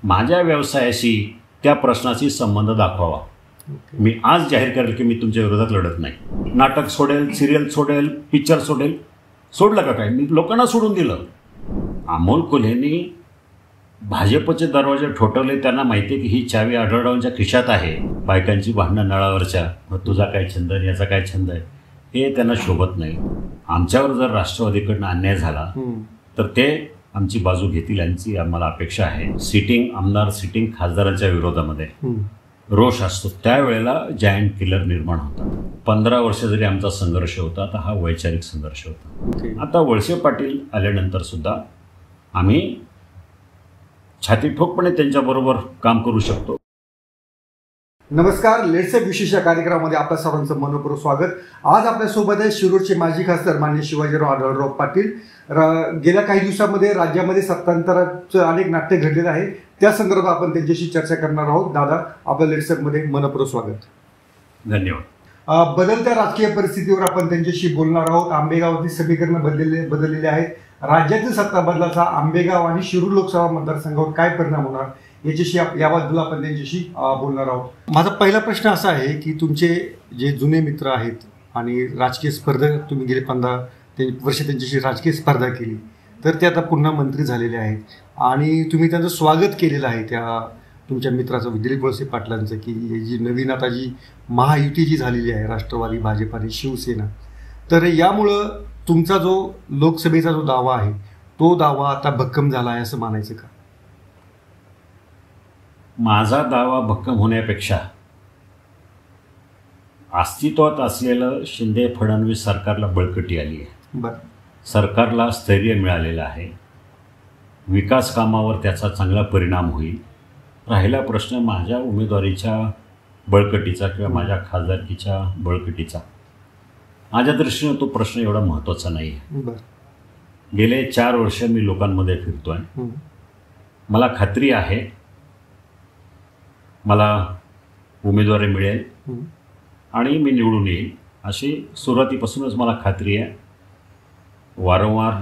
माझ्या व्यवसायाशी त्या प्रश्नाशी संबंध दाखवावा. मी आज जाहीर करेल की मी तुमच्या विरोधात लढत नाही. नाटक सोडेल, सिरियल सोडेल, पिक्चर सोडेल. सोडलं का काय? मी लोकांना सोडून दिलं. अमोल कोल्हेंनी भाजपचे दरवाजे ठोठवले. त्यांना माहिती आहे की ही चावी आढळरावांच्या खिशात आहे. बायकांची भांडणं नळावरच्या, मग तुझा काय छंद आहे, याचा काय छंद आहे, हे त्यांना शोभत नाही. आमच्यावर जर राष्ट्रवादीकडनं अन्याय झाला तर ते आमची बाजू घेतील यांची आम्हाला अपेक्षा आहे. सिटिंग आमदार, सिटिंग खासदारांच्या विरोधामध्ये रोष असतो, त्यावेळेला जायंट किलर निर्माण होतात. 15 वर्ष जरी आमचा संघर्ष होता तर हा वैचारिक संघर्ष होता. आता वळसे पाटील आल्यानंतर सुद्धा आम्ही छाती ठोकपणे त्यांच्याबरोबर काम करू शकतो. नमस्कार, लेट्सअप विशेष कार्यक्रमामध्ये आपल्या सर्वांचं मनपूर्वक स्वागत. आज आपल्यासोबत आहे शिरूरचे माजी खासदार माननीय शिवाजीराव आढळराव पाटील. गेल्या काही दिवसामध्ये राज्यामध्ये सत्तांतराचं अनेक नाट्य घडलेलं आहे, त्या संदर्भात आपण त्यांच्याशी चर्चा करणार आहोत. दादा, आपल्या लेट्सअपमध्ये मनपूर्वक स्वागत. धन्यवाद. बदलत्या राजकीय परिस्थितीवर आपण त्यांच्याशी बोलणार आहोत. आंबेगावातील समीकरणं बदललेले आहेत. राज्यातील सत्ता बदलाचा आंबेगाव आणि शिरूर लोकसभा मतदारसंघावर काय परिणाम होणार याच्याशी याबद्दल आपण त्यांच्याशी बोलणार आहोत. माझा पहिला प्रश्न असा आहे की तुमचे जे जुने मित्र आहेत आणि राजकीय स्पर्धा तुम्ही गेले 15 वर्ष त्यांच्याशी राजकीय स्पर्धा केली, तर ते आता पुन्हा मंत्री झालेले आहेत आणि तुम्ही त्यांचं स्वागत केलेलं आहे त्या तुमच्या मित्राचं दिलीप वळसे पाटलांचं, की जी नवीन आता जी महायुती जी झालेली आहे राष्ट्रवादी, भाजप आणि शिवसेना, तर यामुळं तुमचा जो लोकसभेचा जो दावा आहे तो दावा आता भक्कम झाला आहे असं मानायचं का? माझा दावा भक्कम होण्यापेक्षा अस्तित्वात असलेलं शिंदे फडणवीस सरकारला बळकटी आली आहे. बरं. सरकारला स्थैर्य मिळालेलं आहे. विकास कामावर त्याचा चांगला परिणाम होईल. राहिला प्रश्न माझ्या उमेदवारीच्या बळकटीचा किंवा माझ्या खासदारकीच्या बळकटीचा, माझ्या दृष्टीनं तो प्रश्न एवढा महत्त्वाचा नाही आहे. गेले 4 वर्ष मी लोकांमध्ये फिरतो आहे. मला खात्री आहे मला उमेदवारी मिळेल आणि मी निवडून येईल अशी सुरुवातीपासूनच मला खात्री आहे. वारंवार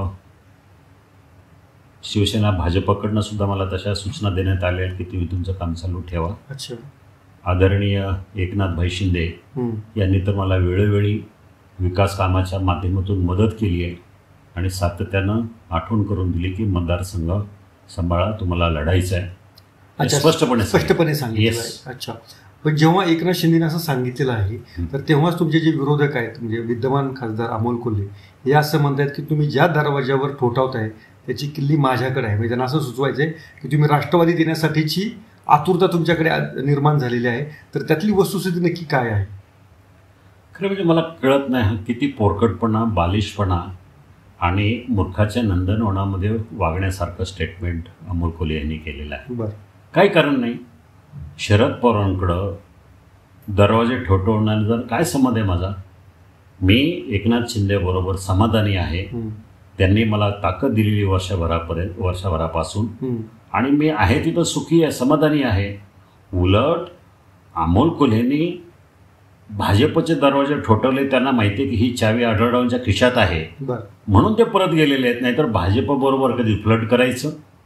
शिवसेना भाजपकडनं सुद्धा मला तशा सूचना देण्यात आल्या की तुम्ही तुमचं काम चालू ठेवा. अच्छा. आदरणीय एकनाथभाई शिंदे यांनी तर मला वेळोवेळी विकास कामाच्या माध्यमातून मदत केली आहे आणि सातत्यानं आठवण करून दिली की मतदारसंघ सांभाळा, तुम्हाला लढायचं आहे. स्पष्टपणे सांगितलं. अच्छा. पण जेव्हा एकनाथ शिंदेने असं सांगितलेलं आहे तर तेव्हाच तुमचे जे विरोधक आहेत म्हणजे विद्यमान खासदार अमोल कोल्हे हे असं म्हणतात की तुम्ही ज्या दरवाज्यावर ठोठावताय त्याची किल्ली माझ्याकडे आहे. म्हणजे त्यांना असं सुचवायचं आहे की तुम्ही राष्ट्रवादी देण्यासाठीची आतुरता तुमच्याकडे निर्माण झालेली आहे, तर त्यातली वस्तुस्थिती नक्की काय आहे? खरं म्हणजे मला कळत नाही हा किती पोरकटपणा, बालिशपणा आणि मूर्खाच्या नंदनवनामध्ये वागण्यासारखं स्टेटमेंट अमोल कोल्हे यांनी केलेलं आहे. बरं. काही कारण नाही. शरद पवारांकडं दरवाजे ठोठवण्याला जर काय संबंध आहे माझा? मी एकनाथ शिंदेबरोबर समाधानी आहे. त्यांनी मला ताकद दिलेली वर्षभरापासून आणि मी आहे तिथं सुखी आहे, समाधानी आहे. उलट अमोल कोल्हेंनी भाजपचे दरवाजे ठोठवले. त्यांना माहिती आहे की ही चावी आढळरावांच्या खिशात आहे म्हणून ते परत गेलेले आहेत. नाहीतर भाजपबरोबर कधी फ्लट करायचं,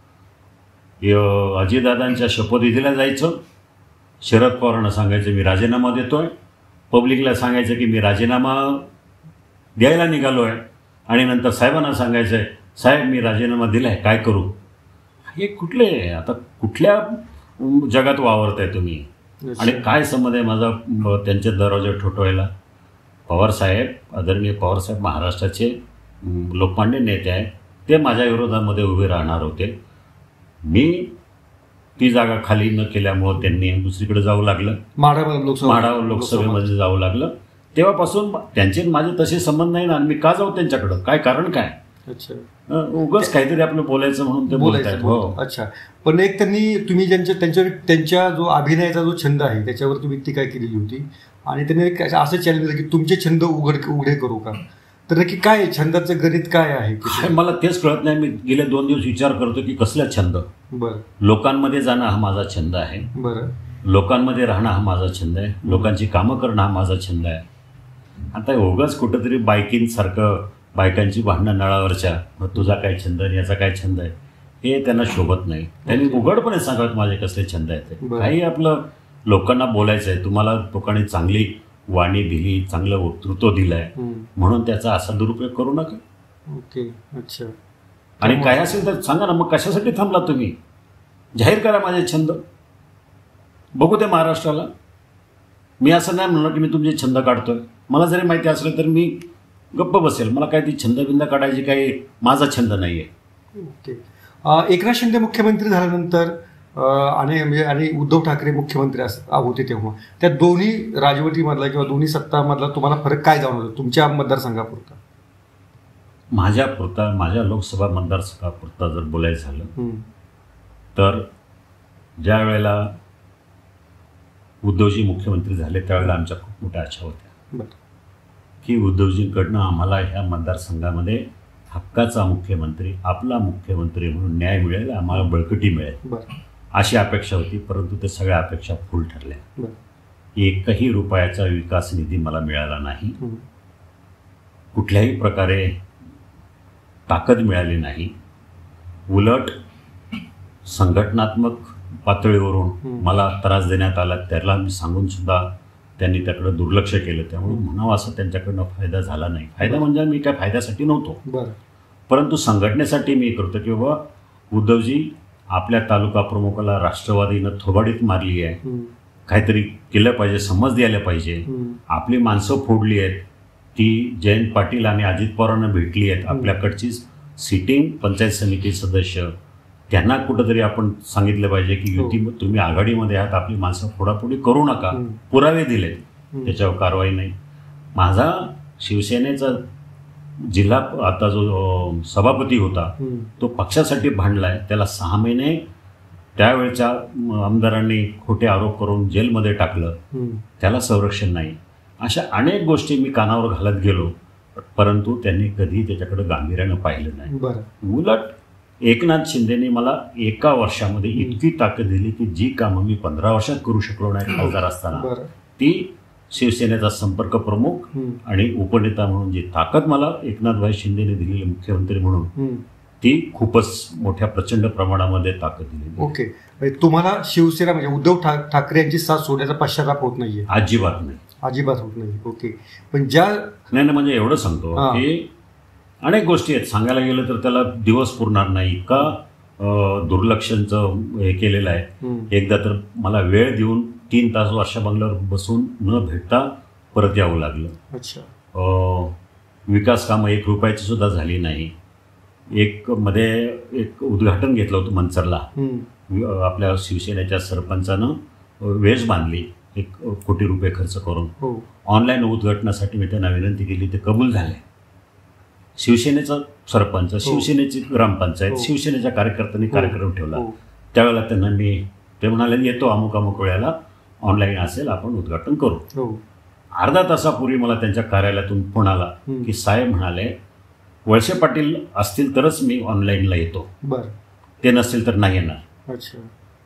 अजितदादांच्या शपथविधीला जायचं, शरद पवारांना सांगायचं मी राजीनामा देतोय, पब्लिकला सांगायचं की मी राजीनामा द्यायला निघालो आहे आणि नंतर साहेबांना सांगायचं आहे साहेब मी राजीनामा दिला आहे, काय करू? हे कुठले आता कुठल्या जगात वावरत आहे तुम्ही? आणि काय संबंध आहे माझा त्यांचे दरवाजे ठोठवायला? पवारसाहेब, आदरणीय पवारसाहेब महाराष्ट्राचे लोकमान्य नेते आहेत. ते माझ्या विरोधामध्ये उभे राहणार होते. मी ती जागा खाली न केल्यामुळं त्यांनी दुसरीकडे जाऊ लागलं, माढा लोकसभेमध्ये जाऊ लागलं. तेव्हापासून त्यांचे माझे तसे संबंध नाही ना. मी का जाऊ त्यांच्याकडं? काय कारण काय? अच्छा. उगाच काहीतरी आपलं बोलायचं म्हणून ते बोलायचं. हो. अच्छा. पण एक तुम्ही त्यांच्या जो अभिनयाचा जो छंद आहे त्याच्यावर तुम्ही टीका केलेली होती आणि त्यांनी असं चॅलेंज दिलं की तुमचे छंद उघडे करू का? तर नक्की काय छंदाचं गणित काय आहे? मला तेच कळत नाही. मी गेले 2 दिवस विचार करतो की कसला छंद. बरं. लोकांमध्ये जाणं हा माझा छंद आहे. बरं. लोकांमध्ये राहणं हा माझा छंद आहे. लोकांची कामं करणं हा माझा छंद आहे. आता उगाच कुठंतरी बायकांची भांडणं नळावरच्या, मग तुझा काय छंद आणि याचा काय छंद आहे, हे त्यांना शोभत नाही. त्यांनी उघडपणे सांगावं माझे कसले छंद आहेत ते. काही आपलं लोकांना बोलायचं आहे, तुम्हाला लोकांनी चांगली वाणी दिली, चांगलं वक्तृत्व दिलंय म्हणून त्याचा असा दुरुपयोग करू नका. ओके, अच्छा. आणि काय असेल तर सांगा ना, मग कशासाठी थांबला तुम्ही? जाहीर करा माझे छंद, बघू ते महाराष्ट्राला. मी असं नाही म्हणलं की मी तुमचे छंद काढतोय. मला जरी माहिती असलं तर मी गप्प बसेल. मला काय ती छंदबिंद काढायची काही माझा छंद नाही आहे. ओके. एकनाथ शिंदे मुख्यमंत्री झाल्यानंतर आणि उद्धव ठाकरे मुख्यमंत्री होते तेव्हा त्या दोन्ही राजवटीमधला किंवा दोन्ही सत्तामधला तुम्हाला फरक काय जाणवला तुमच्या मतदारसंघापुरता? माझ्या लोकसभा मतदारसंघापुरता जर बोलायचं झालं तर ज्या वेळेला उद्धवजी मुख्यमंत्री झाले त्यावेळेला आमच्या खूप मोठ्या आशा होत्या की उद्धवजींकडनं आम्हाला ह्या मतदारसंघामध्ये हक्काचा मुख्यमंत्री, आपला मुख्यमंत्री म्हणून न्याय मिळेल, आम्हाला बळकटी मिळेल अशी अपेक्षा होती. परंतु ते सगळ्या अपेक्षा फुल ठरल्या. एकही रुपयाचा विकास निधी मला मिळाला नाही. कुठल्याही प्रकारे ताकद मिळाली नाही. उलट संघटनात्मक पातळीवरून मला त्रास देण्यात आला. त्याला मी सांगून सुद्धा त्यांनी त्याकडे दुर्लक्ष केलं. त्यामुळे म्हणावं असं त्यांच्याकडनं फायदा झाला नाही. फायदा म्हणजे मी काय फायद्यासाठी नव्हतो, परंतु संघटनेसाठी मी करतो की बाबा उद्धवजी आपल्या तालुका प्रमुखाला राष्ट्रवादीनं थोबाडीत मारली आहे, काहीतरी केलं पाहिजे, समज द्यायला पाहिजे. आपली माणसं फोडली आहेत, ती जयंत पाटील आणि अजित पवारांना भेटली आहेत. आपल्याकडची सिटिंग पंचायत समिती सदस्य त्यांना कुठंतरी आपण सांगितलं पाहिजे की युती तुम्ही आघाडीमध्ये आहात, आपली माणसं फोडाफोडी करू नका. पुरावे दिलेत, त्याच्यावर कारवाई नाही. माझा शिवसेनेचा जिल्हा आता जो सभापती होता तो पक्षासाठी भांडलाय. त्याला 6 महिने त्यावेळच्या आमदारांनी खोटे आरोप करून जेलमध्ये टाकलं. त्याला संरक्षण नाही. अशा अनेक गोष्टी मी कानावर घालत गेलो, परंतु त्यांनी कधी त्याच्याकडे गांभीर्यानं पाहिलं नाही. उलट एकनाथ शिंदेने मला एका वर्षामध्ये इतकी ताकद दिली की जी कामं मी 15 वर्षात करू शकलो नाही खासदार असताना, ती शिवसेनेचा संपर्क प्रमुख आणि उपनेता म्हणून जी ताकद मला एकनाथभाई शिंदेने दिलेली मुख्यमंत्री म्हणून, ती खूपच मोठ्या प्रचंड प्रमाणामध्ये ताकद दिली. ओके. तुम्हाला शिवसेना म्हणजे उद्धव ठाकरे यांची साथ सोडण्याचा पश्चाताप होत नाहीये? अजिबात नाही, अजिबात होत नाही. ओके. पण ज्या नाही म्हणजे एवढं सांगतो की अनेक गोष्टी आहेत, सांगायला गेलं तर त्याला दिवस पुरणार नाही. का दुर्लक्षांचं हे केलेलं आहे. एकदा तर मला वेळ देऊन 3 तास वर्षा बंगल्यावर बसून न भेटता परत यावं लागलं. अच्छा. विकास कामं 1 रुपयाची सुद्धा झाली नाही. मध्ये एक उद्घाटन घेतलं होतं मंचरला, आपल्या शिवसेनेच्या सरपंचानं वेश बांधली 1 कोटी रुपये खर्च करून. ऑनलाईन उद्घाटनासाठी मी त्यांना विनंती केली, ते कबूल झाले. शिवसेनेचा सरपंच, शिवसेनेची ग्रामपंचायत, शिवसेनेच्या कार्यकर्त्यांनी कार्यक्रम ठेवला. त्यावेळेला त्यांना ते म्हणाले येतो अमुक अमुक वेळेला, ऑनलाईन असेल, आपण उद्घाटन करू. अर्धा तासापूर्वी मला त्यांच्या कार्यालयातून फोन आला की साहेब म्हणाले वळसे पाटील असतील तरच मी ऑनलाईनला येतो, ते नसतील तर नाही येणार. अच्छा.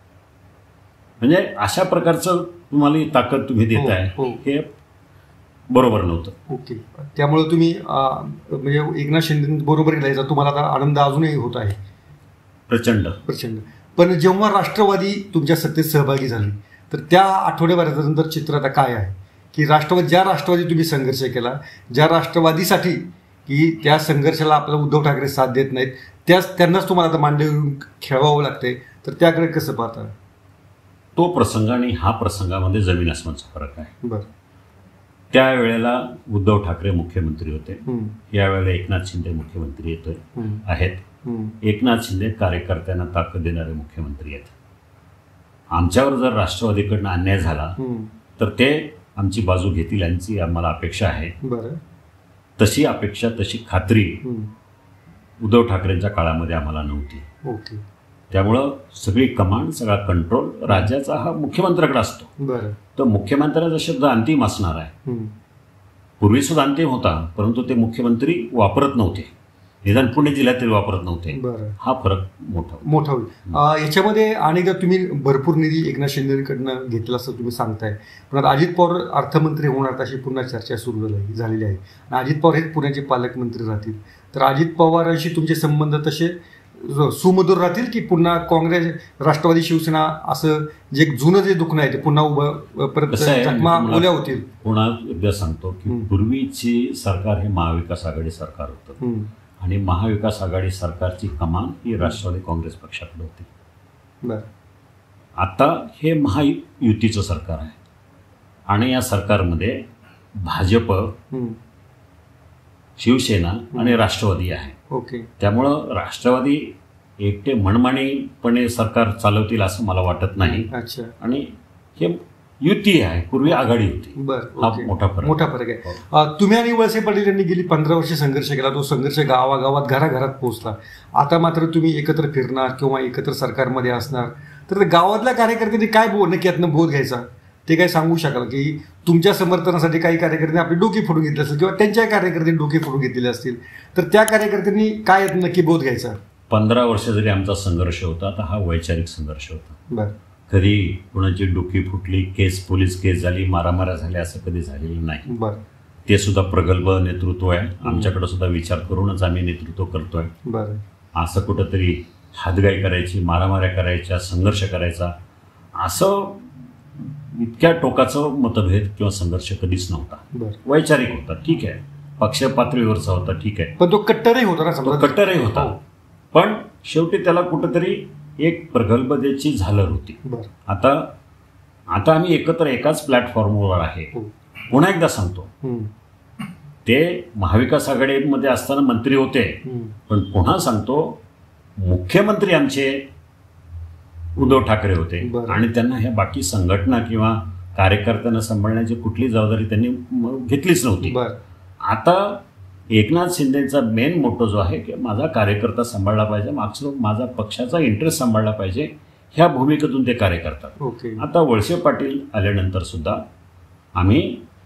म्हणजे अशा प्रकारचं तुम्हाला ताकद तुम्ही देताय हे बरोबर नव्हतं. ओके. त्यामुळे तुम्ही म्हणजे एकनाथ शिंदे बरोबर गेला, तुम्हाला आता आनंद अजूनही होत आहे? प्रचंड. पण जेव्हा राष्ट्रवादी तुमच्या सत्तेत सहभागी झाली तर त्या आठवड्याभरानंतर चित्र आता काय आहे की ज्या राष्ट्रवादी तुम्ही संघर्ष केला, ज्या राष्ट्रवादीसाठी की त्या संघर्षाला आपला उद्धव ठाकरे साथ देत नाहीत, त्यांनाच तुम्हाला आता मांडे घेऊन खेळवावं लागते, तर त्याकडे कसं पाहता? तो प्रसंग आणि हा प्रसंगामध्ये जमीन आसमानचा फरक आहे. बरं. त्यावेळेला उद्धव ठाकरे मुख्यमंत्री होते, यावेळेला एकनाथ शिंदे मुख्यमंत्री आहेत. एकनाथ शिंदे कार्यकर्त्यांना ताकद देणारे मुख्यमंत्री आहेत. आमच्यावर जर राष्ट्रवादीकडनं अन्याय झाला तर ते आमची बाजू घेतील यांची आम्हाला अपेक्षा आहे. तशी अपेक्षा, तशी खात्री उद्धव ठाकरेंच्या काळामध्ये आम्हाला नव्हती. त्यामुळं सगळी कमांड, सगळा कंट्रोल राज्याचा हा मुख्यमंत्र्याकडे असतो. तर मुख्यमंत्र्याचा शब्द अंतिम असणार आहे. पूर्वी सुद्धा अंतिम होता, परंतु ते मुख्यमंत्री वापरत नव्हते, निदान पुणे जिल्ह्यातील वापरत नव्हते. हा फरक मोठा होईल. याच्यामध्ये अनेकदा तुम्ही भरपूर निधी एकनाथ शिंदेकडनं घेतला असं तुम्ही सांगताय, पण अजित पवार अर्थमंत्री होणार अशी पुन्हा चर्चा सुरू झालेली आहे. आणि अजित पवार हेच पुण्याचे पालकमंत्री राहतील, तर अजित पवारांशी तुमचे संबंध तसे सुमधुर राहतील की पुन्हा काँग्रेस, राष्ट्रवादी, शिवसेना असं जे जुनं जे दुखणं आहे ते पुन्हा उभं परत जखमा ओल्या होतील? पुन्हा एकदा सांगतो की पूर्वीची सरकार हे महाविकास आघाडी सरकार होतं आणि महाविकास आघाडी सरकारची कमान ही राष्ट्रवादी काँग्रेस पक्षाकडे होती. बरं. आता हे महायुतीचं सरकार आहे आणि या सरकारमध्ये भाजप, शिवसेना आणि राष्ट्रवादी आहे. ओके. त्यामुळं राष्ट्रवादी एकटे मनमानीपणे सरकार चालवतील असं मला वाटत नाही. अच्छा. आणि हे युती आहे, पूर्वी आघाडी होती. बरं. हा मोठा फरक आहे. तुम्ही आणि वळसे पाटील यांनी गेली 15 वर्षे संघर्ष केला. तो संघर्ष गावागावात, घराघरात पोहोचला. आता मात्र तुम्ही एकत्र फिरणार किंवा एकत्र सरकारमध्ये असणार, तर गावातल्या कार्यकर्त्यांनी काय नक्की यातनं बोध घ्यायचा ते काय सांगू शकाल? की तुमच्या समर्थनासाठी काही कार्यकर्त्यांनी आपली डोकी फोडून घेतली असेल किंवा त्यांच्या कार्यकर्त्यांनी डोके फोडून घेतलेले असतील, तर त्या कार्यकर्त्यांनी काय नक्की बोध घ्यायचा? 15 वर्ष जरी आमचा संघर्ष होता तर हा वैचारिक संघर्ष होता. बरं. कधी कुणाची डोकी फुटली, पोलीस केस झाली, मारामाऱ्या झाल्या असं कधी झालेलं नाही. बरं. ते सुद्धा प्रगल्भ नेतृत्व आहे. आमच्याकडे सुद्धा विचार करूनच आम्ही नेतृत्व करतोय. बरं. असं कुठंतरी हातगाई करायची, मारामाऱ्या करायच्या, संघर्ष करायचा असं इतक्या टोकाचं मतभेद किंवा संघर्ष कधीच नव्हता. वैचारिक होता, ठीक आहे, पक्ष पातळीवरचा होता, ठीक आहे, पण तो कट्टरही होता ना, तो कट्टरही होता. पण शेवटी त्याला कुठंतरी एक प्रगल्भतेची झालर होती. आता आम्ही एकत्र एकाच प्लॅटफॉर्मवर आहे. पुन्हा एकदा सांगतो, ते महाविकास आघाडीमध्ये असताना मंत्री होते, पण पुन्हा सांगतो मुख्यमंत्री आमचे उद्धव ठाकरे होते आणि त्यांना ह्या बाकी संघटना किंवा कार्यकर्त्यांना सांभाळण्याची कुठली जबाबदारी त्यांनी घेतलीच नव्हती. आता एकनाथ शिंदेचा मेन मोटो जो आहे की माझा कार्यकर्ता सांभाळला पाहिजे, माझा पक्षाचा इंटरेस्ट सांभाळला पाहिजे, ह्या भूमिकेतून ते कार्य करतात. आता वळसे पाटील आल्यानंतर सुद्धा आम्ही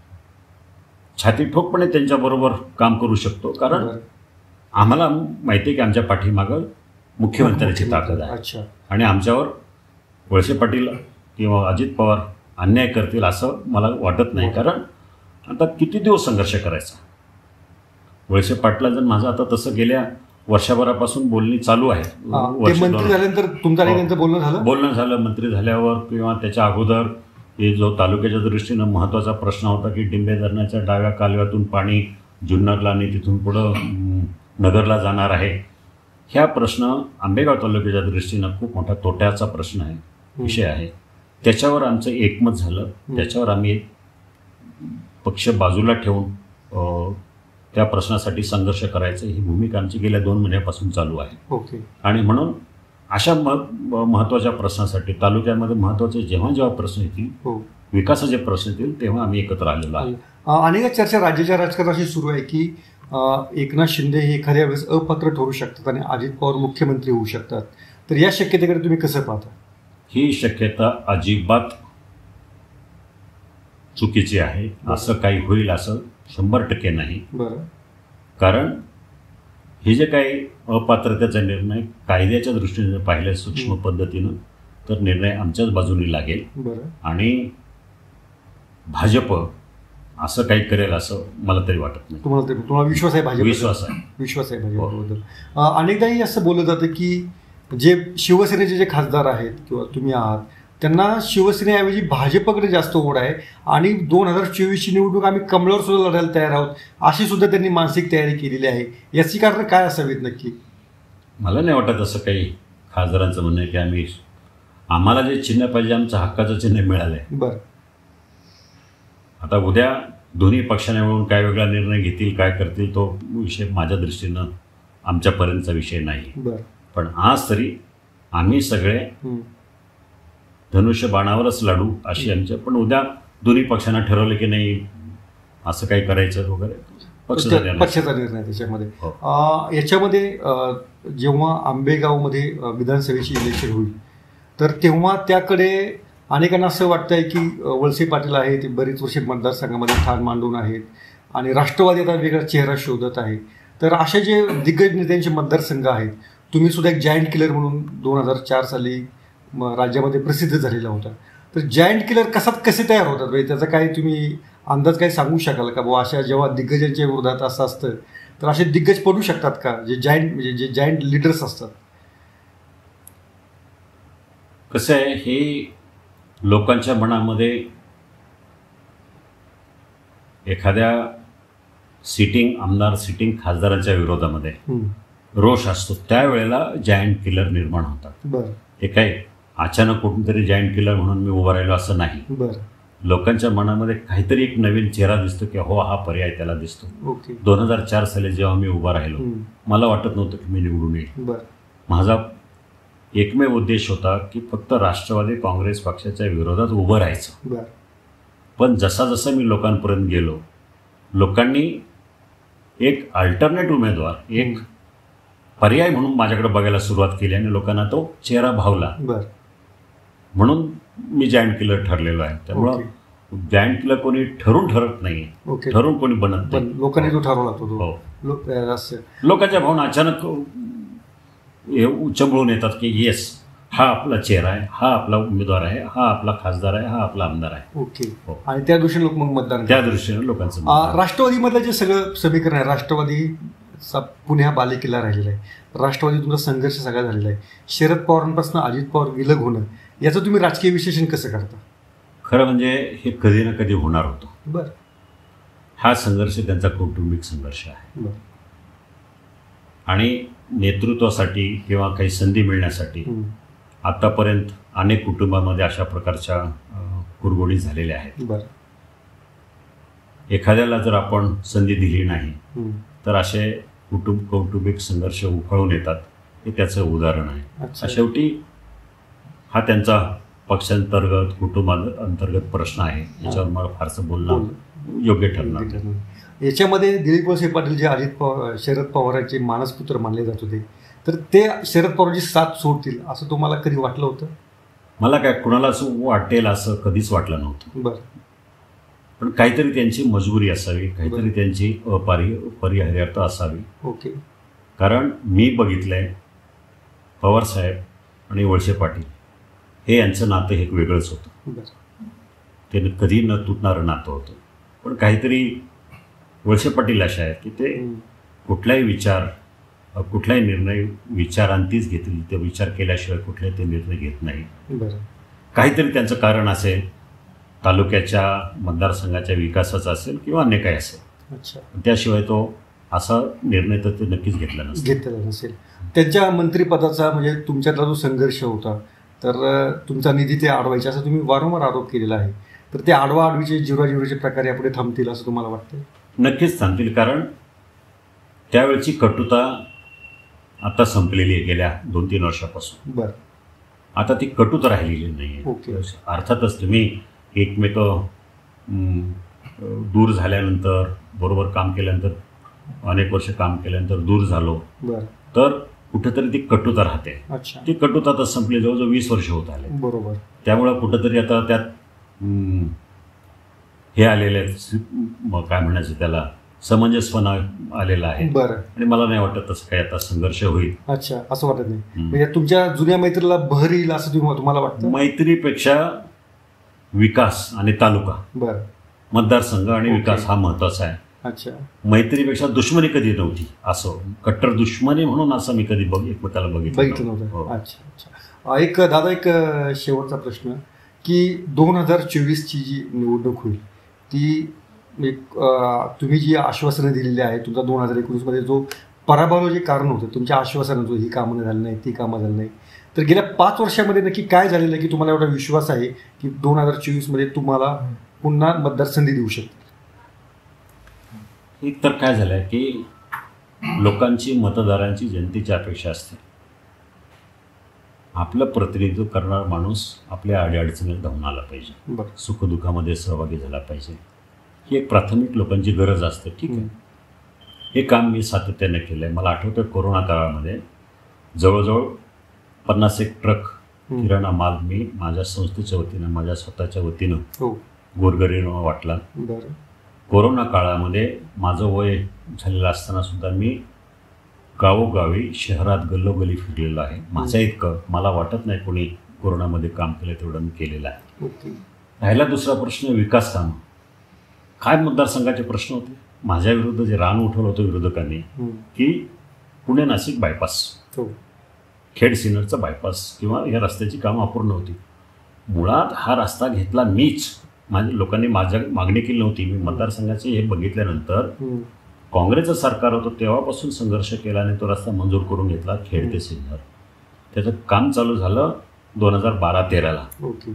छाती ठोकपणे त्यांच्याबरोबर काम करू शकतो, कारण आम्हाला माहिती आहे की आमच्या पाठीमागं मुख्यमंत्र्यांची ताकद आहे आणि आमच्यावर वळसे पाटील किंवा अजित पवार अन्याय करतील असं मला वाटत नाही. कारण आता किती दिवस संघर्ष करायचा. वळसे पाटलांचं माझं आता तसं गेल्या वर्षभरापासून बोलणी चालू आहे. मंत्री झाल्यानंतर तुमचं त्यांचं बोलणं झालं. मंत्री झाल्यावर किंवा त्याच्या अगोदर हे जो तालुक्याच्या दृष्टीनं महत्त्वाचा प्रश्न होता की डिंबे धरणाच्या डाव्या कालव्यातून पाणी जुन्नरला आणि तिथून पुढं नगरला जाणार आहे, ह्या प्रश्न आंबेगाव तालुक्याच्या दृष्टीनं खूप मोठा तोट्याचा प्रश्न आहे, विषय आहे. त्याच्यावर आमचं एकमत झालं. त्याच्यावर आम्ही पक्ष बाजूला ठेवून त्या प्रश्नासाठी संघर्ष करायचं ही भूमिका आमची गेल्या 2 महिन्यापासून चालू आहे. आणि म्हणून अशा महत्त्वाच्या प्रश्नासाठी तालुक्यामध्ये महत्त्वाचे जेव्हा प्रश्न येतील, विकासाचे प्रश्न येतील, तेव्हा आम्ही एकत्र आलेलो आहे. अनेक चर्चा राज्याच्या राजकारणाशी सुरू आहे की एकनाथ शिंदे हे एखाद्या वेळेस अपात्र ठरू शकतात आणि अजित पवार मुख्यमंत्री होऊ शकतात, तर या शक्यतेकडे तुम्ही कसं पाहता? ही शक्यता अजिबात चुकीची आहे. असं काही होईल असं 100% नाही. कारण हे जे काही अपात्रतेचा निर्णय कायद्याच्या दृष्टीने पाहिलं सूक्ष्म पद्धतीनं, तर निर्णय आमच्याच बाजूने लागेल आणि भाजप असं काही करेल असं मला तरी वाटत नाही. तुम्हाला विश्वास आहे भाजप? विश्वास आहे भाजपबद्दल. अनेकदाही असं बोललं जातं की जे शिवसेनेचे जे खासदार आहेत किंवा तुम्ही आहात, त्यांना शिवसेनेऐवजी भाजपकडे जास्त ओढ आहे आणि 2024ची निवडणूक आम्ही कमळावर सुद्धा लढायला तयार आहोत अशी सुद्धा त्यांनी मानसिक तयारी केलेली आहे. याची कारण काय असावीत नक्की? मला नाही वाटत असं काही खासदारांचं म्हणणं आहे की आम्हाला जे चिन्ह पाहिजे, आमचं हक्काचं चिन्ह मिळालं आहे. आता उद्या दोन्ही पक्षाने मिळून काय वेगळा निर्णय घेतील, काय करतील, तो विषय माझ्या दृष्टीनं आमच्यापर्यंतचा विषय नाही. पण आज तरी आम्ही सगळे धनुष्यबाणावरच लढू अशी आमच्या. पण उद्या दोन्ही पक्षांना ठरवलं की नाही असं काही करायचं वगैरे, पक्षाचा निर्णय त्याच्यामध्ये. याच्यामध्ये जेव्हा आंबेगावमध्ये विधानसभेची इलेक्शन होईल तर तेव्हा त्याकडे अनेकांना असं वाटतंय की वळसे पाटील आहेत, ते बरीच वर्षे मतदारसंघामध्ये ठाण मांडून आहेत आणि राष्ट्रवादी आता वेगळा चेहरा शोधत आहे. तर असे जे दिग्गज नेत्यांचे मतदारसंघ आहेत, तुम्ही सुद्धा एक जायंट किलर म्हणून 2004 साली राज्यामध्ये प्रसिद्ध झालेला होता, तर जायंट किलर कसे तयार होतात म्हणजे त्याचा काही तुम्ही अंदाज काही सांगू शकाल का? बुवा अशा जेव्हा दिग्गजांच्या विरोधात असं असतं तर असे दिग्गज पडू शकतात का, जे जायंट म्हणजे जे जायंट लिडर्स असतात? कसं आहे, हे लोकांच्या मनामध्ये एखाद्या सिटिंग आमदार, सिटिंग खासदारांच्या विरोधामध्ये रोष असतो, त्यावेळेला जायंट किलर निर्माण होतात. बरं. हे काय अचानक कुठून तरी जायंट किलर म्हणून मी उभा राहिलो असं नाही. बरं. लोकांच्या मनामध्ये काहीतरी एक नवीन चेहरा दिसतो की हो, हा पर्याय त्याला दिसतो. ओके. 2004 साली जेव्हा मी उभा राहिलो, मला वाटत नव्हतं की मी निवडून येईल. बरं. माझा एकमेव उद्देश होता की फक्त राष्ट्रवादी काँग्रेस पक्षाच्या विरोधात उभं राहायचं. बरं. पण जसा जसा मी लोकांपर्यंत गेलो, लोकांनी एक अल्टरनेट उमेदवार, एक पर्याय म्हणून माझ्याकडे बघायला सुरुवात केली आणि लोकांना तो चेहरा भावला. बरं. म्हणून मी जायंट किलर ठरलेलो आहे. त्यामुळं जायंट किलर कोणी ठरून ठरत नाही, ओके. ठरून कोणी बनत पण नाही. लोकांनी तो ठरवला तो. हो. असं लोकांच्या भावना अचानक हे उचंबळून येतात की येस, हा आपला चेहरा आहे, हा आपला उमेदवार आहे, हा आपला खासदार आहे, हा आपला आमदार आहे. ओके. हो. आणि त्या दृष्टीने लोक मग मतदान त्या दृष्टीने लोकांचं मत आहे. राष्ट्रवादीमधलं जे सगळं समीकरण आहे, राष्ट्रवादी पुणे हा बालेकिल्ला राहिलेला आहे, राष्ट्रवादी तुमचा संघर्ष सगळा झालेला आहे, शरद पवारांपासून अजित पवार विलग होणं, याचं तुम्ही राजकीय विश्लेषण कसं करता? खरं म्हणजे हे कधी ना कधी होणार होतं. बरं. हा संघर्ष त्यांचा कौटुंबिक संघर्ष आहे. बरं. आणि नेतृत्वासाठी किंवा काही संधी मिळण्यासाठी आतापर्यंत अनेक कुटुंबामध्ये अशा प्रकारच्या कुरघोडी झालेल्या आहेत. बरं. एखाद्याला जर आपण संधी दिली नाही तर असे कौटुंबिक संघर्ष उफाळून येतात. हे त्याचं उदाहरण आहे. शेवटी हा त्यांचा पक्षांतर्गत, कुटुंबांतर्गत प्रश्न आहे. याच्यावर मला फारसं बोलणं योग्य ठरणार नाही. याच्यामध्ये दिलीप वळसे पाटील जे अजित पवार, शरद पवारांचे मानसपुत्र मानले जात होते, तर ते शरद पवारांची साथ सोडतील असं तुम्हाला कधी वाटलं होतं? मला काय कुणाला असं वाटेल असं कधीच वाटलं नव्हतं. बरं. पण काहीतरी त्यांची मजबुरी असावी, काहीतरी त्यांची अपरिहार्यता असावी. ओके. कारण मी बघितलंय पवारसाहेब आणि वळसे पाटील हे यांचं नातं एक वेगळंच होतं. ते कधी न तुटणारं नातं होतं. पण काहीतरी वळसे पाटील असे आहेत की ते कुठलाही विचार, कुठलाही निर्णय विचारांतीच घेतील. ते विचार केल्याशिवाय कुठलाही ते निर्णय घेत नाही. काहीतरी त्यांचं कारण असेल, तालुक्याच्या मतदारसंघाच्या विकासाचा असेल किंवा अन्य काही असेल. अच्छा. त्याशिवाय तो असा निर्णय तर ते नक्कीच घेतला नसेल. त्यांच्या मंत्रिपदाचा म्हणजे तुमच्यातला जो संघर्ष होता, तर तुमचा निधी ते अडवायचे असं तुम्ही वारंवार आरोप केलेला आहे. तर ते आडवाआडवीचे जिरवाजिरवीचे प्रकार यापुढे थांबतील असं तुम्हाला वाटतं? नक्कीच थांबतील. कारण त्यावेळची कटुता आता संपलेली आहे गेल्या 2-3 वर्षापासून. बरं. आता ती कटुता राहिलेली नाही आहे. अर्थातच तुम्ही एकमेक दूर झाल्यानंतर, बरोबर काम केल्यानंतर, अनेक वर्ष काम केल्यानंतर दूर झालो तर कुठेतरी ती कटुता राहते. ती कटुता आता संपली, जवळजवळ 20 वर्ष होत आले. बरोबर. त्यामुळं कुठंतरी आता त्यात हे आलेले काय म्हणायचं त्याला, समंजसपणा आलेला आहे. बरं. आणि मला नाही वाटत तसं काही आता संघर्ष होईल. अच्छा, असं वाटत नाही. म्हणजे तुमच्या जुन्या मैत्रीला बहर येईल असं तुम्हाला वाटतं? मैत्रीपेक्षा विकास आणि तालुका, बरं, मतदारसंघ आणि विकास हा महत्वाचा आहे. अच्छा. मैत्रीपेक्षा दुश्मनी कधी नव्हती. असं कट्टर दुश्मनी म्हणून असं मी कधी एकमेकाला बघितलं नव्हतं. अच्छा अच्छा. एक दादा, एक शेवटचा प्रश्न की 2024ची जी निवडणूक होईल ती तुम्ही जी आश्वासनं दिलेली आहे, तुमचा 2019मध्ये जो पराभवाचं जे कारण होतं तुमच्या आश्वासनाचं, ही कामं झाली नाही, ती कामं झाली नाही, तर गेल्या 5 वर्षामध्ये नक्की काय झालेलं आहे की तुम्हाला एवढा विश्वास आहे की 2024मध्ये तुम्हाला पुन्हा मतदारसंधी देऊ शकते? एक तर काय झालं आहे की लोकांची, मतदारांची, जनतेची अपेक्षा असते आपलं प्रतिनिधित्व करणारा माणूस आपल्या अडीअडचणीत धावून आला पाहिजे, सुखदुःखामध्ये सहभागी झाला पाहिजे. ही एक प्राथमिक लोकांची गरज असते. ठीक आहे, हे काम मी सातत्याने केलं आहे. मला आठवतं कोरोना काळामध्ये जवळजवळ 50 ट्रक किराणा माल मी माझ्या संस्थेच्या वतीनं, माझ्या स्वतःच्या वतीनं गोरगरिबांना वाटला. कोरोना काळामध्ये माझं वय झालेलं असताना सुद्धा मी गावोगावी, शहरात गल्लोगल्ली फिरलेलं आहे. माझ्या इतकं मला वाटत नाही कोणी कोरोनामध्ये काम केलं तेवढं मी केलेलं आहे. राहिला दुसरा प्रश्न, विकास कामं. काय मतदारसंघाचे प्रश्न होते? माझ्या विरुद्ध जे रान उठवलं होतं विरोधकांनी की पुणे नाशिक बायपास, खेड सिन्नरचं बायपास किंवा या रस्त्याची कामं अपूर्ण होती. मुळात हा रस्ता घेतला मीच. माझ्या लोकांनी माझ्या मागणी केली नव्हती. मी मतदारसंघाचे हे बघितल्यानंतर काँग्रेसचं सरकार होतं तेव्हापासून संघर्ष केला आणि तो रस्ता मंजूर करून घेतला खेड ते सिन्नर. त्याचं काम चालू झालं 2012-13ला.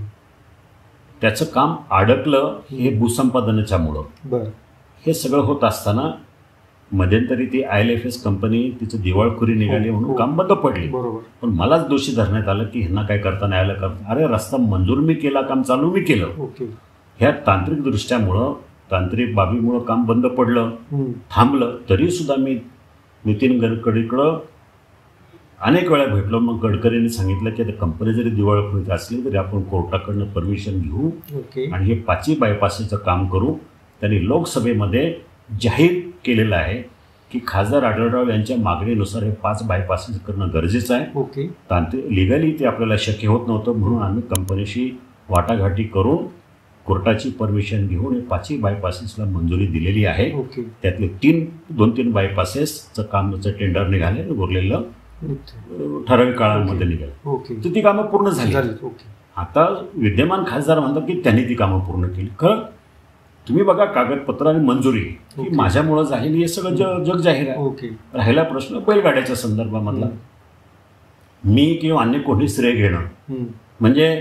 त्याचं काम अडकलं हे भूसंपादनाच्यामुळं. हे सगळं होत असताना मध्यंतरी ती ILFS कंपनी तिचं दिवाळखोरी निघाली म्हणून काम बंद पडली. पण मलाच दोषी धरण्यात आलं की ह्यांना काय करता नाही आलं. अरे रस्ता मंजूर मी केला, काम चालू मी केलं. ह्या तांत्रिक दृष्ट्यामुळं तांत्रिक बाबीमुळं काम बंद पडलं, थांबलं. तरीसुद्धा मी नितीन गडकरीकडं अनेक वेळा भेटलो. मग गडकरींनी सांगितलं की आता कंपनी जरी दिवाळखोरीत असली तरी आपण कोर्टाकडनं परमिशन घेऊ आणि हे 5ही बायपासचं काम करू. त्यांनी लोकसभेमध्ये जाहीर केलेलं आहे की खासदार आढळराव यांच्या मागणीनुसार हे 5 बायपासेस करणं गरजेचं आहे. तांत्रिक लिगली ते आपल्याला शक्य होत नव्हतं म्हणून आम्ही कंपनीशी वाटाघाटी करून कोर्टाची परमिशन घेऊन हे 5ही बायपासेसला मंजुरी दिलेली आहे. त्यातले 2-3 बायपासेसचं कामाचं टेंडर निघाले आणि उरलेलं ठराविक काळामध्ये निघालं. तर ती कामं पूर्ण झाली. आता विद्यमान खासदार म्हणतात की त्यांनी ती कामं पूर्ण केली. खरं तुम्ही बघा कागदपत्र आणि मंजुरी ही माझ्यामुळं झालेली हे सगळं जग जाहीर आहे. राहिला प्रश्न बैलगाड्याच्या संदर्भामधला. मी किंवा अन्य कोणी श्रेय घेणं म्हणजे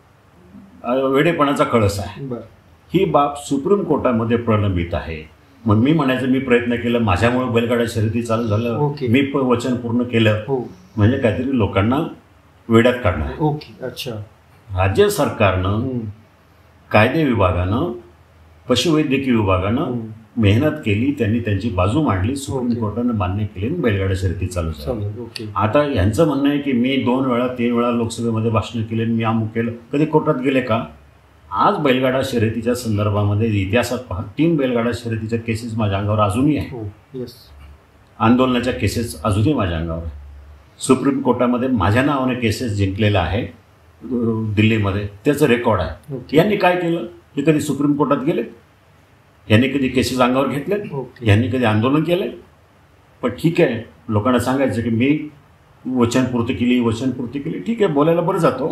वेडेपणाचा कळस आहे. ही बाब सुप्रीम कोर्टामध्ये प्रलंबित आहे. मग मी म्हणायचं मी प्रयत्न केला, माझ्यामुळे बैलगाड्या शर्यती चालू झालं, मी वचन पूर्ण केलं म्हणजे काहीतरी लोकांना वेड्यात काढणार. राज्य सरकारनं, कायदे विभागानं, पशुवैद्यकीय विभागानं मेहनत केली. त्यांनी त्यांची बाजू मांडली. सुप्रीम कोर्टानं मान्य केली आणि बैलगाड्या शर्यती चालू झाल्या. आता यांचं म्हणणं आहे की मी 2 वेळा 3 वेळा लोकसभेमध्ये भाषण केले, मी अमुक केलं. कधी कोर्टात गेले का? आज बैलगाडा शर्यतीच्या संदर्भामध्ये इतिहासात पहा 3 बैलगाडा शर्यतीच्या केसेस माझ्या अंगावर अजूनही आहे. आंदोलनाच्या केसेस अजूनही माझ्या अंगावर आहे. सुप्रीम कोर्टामध्ये माझ्या नावाने केसेस जिंकलेला आहे दिल्लीमध्ये, त्याचं रेकॉर्ड आहे. यांनी काय केलं? हे कधी सुप्रीम कोर्टात गेले? यांनी कधी केसेस अंगावर घेतले? यांनी कधी आंदोलन केले? पण ठीक आहे, लोकांना सांगायचं की मी वचनपूर्ती केली. ठीक आहे, बोलायला बरं जातो.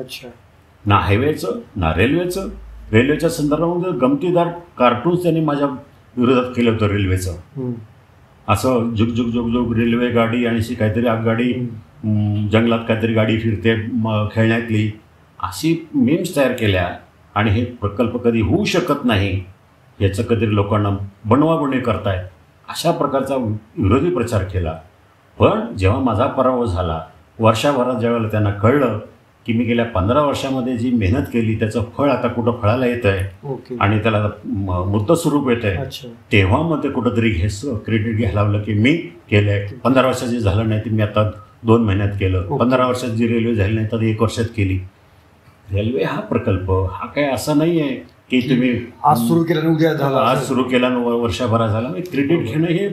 ना हायवेचं ना रेल्वेचं. रेल्वेच्या संदर्भामध्ये गमतीदार कार्टून्स त्यांनी माझ्या विरोधात केलं होतं. रेल्वेचं असं जुग रेल्वे गाडी आणि अशी काहीतरी आगगाडी, जंगलात काहीतरी गाडी फिरते खेळण्यातली, अशी मीम्स तयार केल्या. आणि हे प्रकल्प कधी होऊ शकत नाही याचं कधी लोकांना बनवाबनवी करतायत अशा प्रकारचा विरोधी प्रचार केला. पण जेव्हा माझा पराभव झाला, वर्षभरात ज्यावेळेला त्यांना कळलं की मी गेल्या 15 वर्षामध्ये जी मेहनत केली त्याचं फळ आता कुठं फळायला येत आहे आणि त्याला मूर्त स्वरूप येत आहे, तेव्हा मग ते कुठंतरी क्रेडिट घ्यायला लावलं की मी केलं आहे. 15 वर्षाची झालं नाही ते मी आता 2 महिन्यात केलं. 15 वर्षात जी रेल्वे झाली नाही तर 1 वर्षात केली. रेल्वे हा प्रकल्प हा काय असा नाही आहे की तुम्ही आज सुरू केला उद्या झाला, आज सुरू केला वर्षभरा झाला. क्रेडिट घेणं हे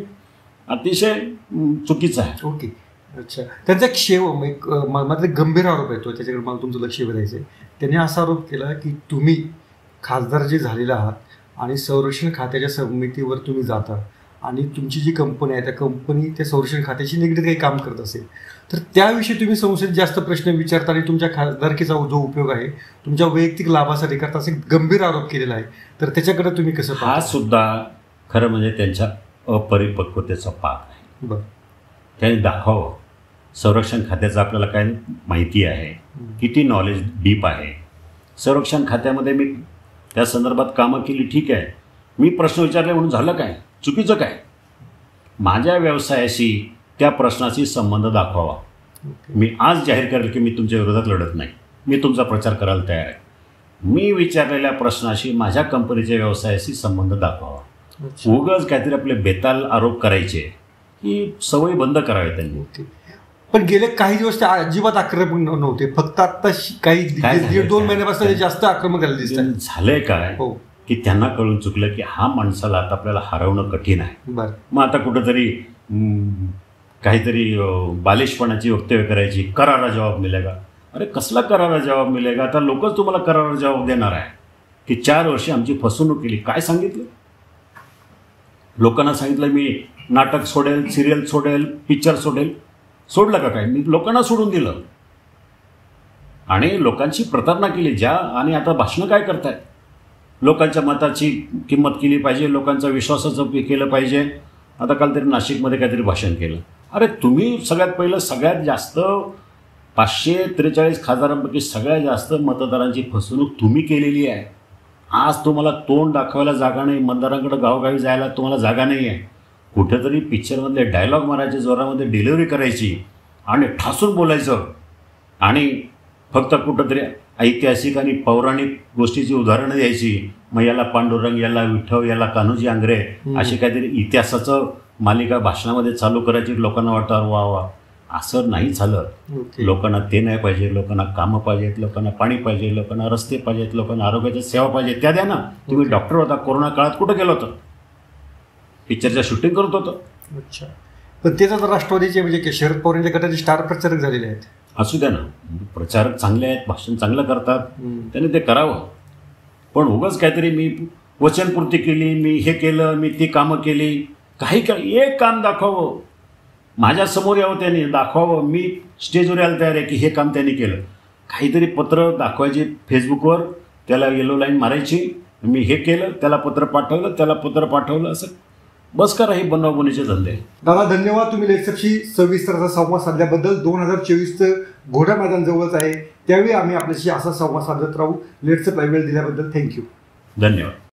अतिशय चुकीचं आहे. अच्छा, त्यांचा एक मात्र गंभीर आरोप येतो, त्याच्याकडे मला तुमचं लक्ष वेधायचं आहे. त्यांनी असा आरोप केला की तुम्ही खासदार जे झालेला आहात आणि संरक्षण खात्याच्या समितीवर तुम्ही जाता आणि तुमची जी कंपनी आहे त्या कंपनी त्या संरक्षण खात्याशी निगडीत काही काम करत असेल तर त्याविषयी तुम्ही संसदेत जास्त प्रश्न विचारता आणि तुमच्या खासदारकीचा जो उपयोग आहे तुमच्या वैयक्तिक लाभासाठी करता असे गंभीर आरोप केलेला आहे. तर त्याच्याकडे तुम्ही कसं पाहता? हा सुद्धा खरं म्हणजे त्यांच्या अपरिपक्वतेचा पाक आहे. त्यांनी दाखवावं संरक्षण खात्याचं आपल्याला काय माहिती आहे, किती नॉलेज डीप आहे. संरक्षण खात्यामध्ये मी त्या संदर्भात कामं केली, ठीक आहे. मी प्रश्न विचारले म्हणून झालं काय? चुकीचं काय? माझ्या व्यवसायाशी त्या प्रश्नाशी संबंध दाखवावा. मी आज जाहीर करेल की मी तुमच्या विरोधात लढत नाही, मी तुमचा प्रचार करायला तयार आहे. मी विचारलेल्या प्रश्नाशी माझ्या कंपनीच्या व्यवसायाशी संबंध दाखवावा. उगाच काहीतरी आपले बेताल आरोप करायचे ही सवय बंद करावी त्यांनी. पण गेले काही दिवस ते अजिबात आक्रमक नव्हते, फक्त आता काही 1.5-2 महिन्यापासून जास्त आक्रमक झाले दिसतात. झालंय काय की त्यांना कळून चुकलं की हा माणसाला आता आपल्याला हरवणं कठीण आहे. मग आता कुठंतरी काहीतरी बालिशपणाची वक्तव्य करायची, करारा जवाब मिळेगा. अरे कसला करारा जवाब मिळेगा? आता लोकच तुम्हाला करारा जवाब देणार आहे की 4 वर्ष आमची फसवणूक केली. काय सांगितलं लोकांना? सांगितलं मी नाटक सोडेल, सिरियल सोडेल, पिक्चर सोडेल. सोडलं का काय? मी लोकांना सोडून दिलं आणि लोकांची प्रतारणा केली आणि आता भाषणं काय करतायत? लोकांच्या मताची किंमत केली पाहिजे, लोकांचा विश्वासाचं केलं पाहिजे. आता काल तरी नाशिकमध्ये काहीतरी भाषण केलं. अरे तुम्ही सगळ्यात पहिलं सगळ्यात जास्त 543 खासदारांपैकी सगळ्यात जास्त मतदारांची फसवणूक तुम्ही केलेली आहे. आज तुम्हाला तोंड दाखवायला जागा नाही, मतदारांकडे गावोगावी जायला तुम्हाला जागा नाही आहे. कुठेतरी पिक्चरमधले डायलॉग मारायचे, जोरामध्ये डिलिव्हरी करायची आणि ठासून बोलायचं आणि फक्त कुठंतरी ऐतिहासिक आणि पौराणिक गोष्टीची उदाहरणं द्यायची. मग याला पांडुरंग, याला विठ्ठल, याला कान्होजी आंग्रे अशी काहीतरी इतिहासाचं मालिका भाषणामध्ये चालू करायची. लोकांना वाटतं वा वा. असं नाही झालं. लोकांना ते नाही पाहिजे, लोकांना कामं पाहिजेत, लोकांना पाणी पाहिजे, लोकांना रस्ते पाहिजेत, लोकांना आरोग्याच्या सेवा पाहिजे, त्या द्या ना. तुम्ही डॉक्टर होता, कोरोना काळात कुठं गेलो होतं? पिक्चरच्या शूटिंग करत होतं. अच्छा, पण तेच आता राष्ट्रवादीचे म्हणजे शरद पवारांच्या गटाचे स्टार प्रचारक झालेले आहेत. असू द्या ना, प्रचारक चांगले आहेत, भाषण चांगलं करतात, त्याने ते करावं. पण उगाच काहीतरी मी वचनपूर्ती केली, मी हे केलं, मी ती कामं केली, काही एक काम दाखवावं, माझ्यासमोर यावं, त्यांनी दाखवावं, मी स्टेजवर यायला तयार आहे की हे काम त्यांनी केलं. काहीतरी पत्र दाखवायचे फेसबुकवर, त्याला येलो लाईन मारायची, मी हे केलं, त्याला पत्र पाठवलं, त्याला पत्र पाठवलं, असं बस करा. हे बनवाबनीचे धंदे. दादा धन्यवाद, तुम्ही लेट्सअपशी सविस्तर असा संवाद साधल्याबद्दल. 2024चं घोडा मैदान जवळच आहे, त्यावेळी आम्ही आपल्याशी असा संवाद साधत राहू. लेट्सअपला वेळ दिल्याबद्दल थँक्यू. धन्यवाद.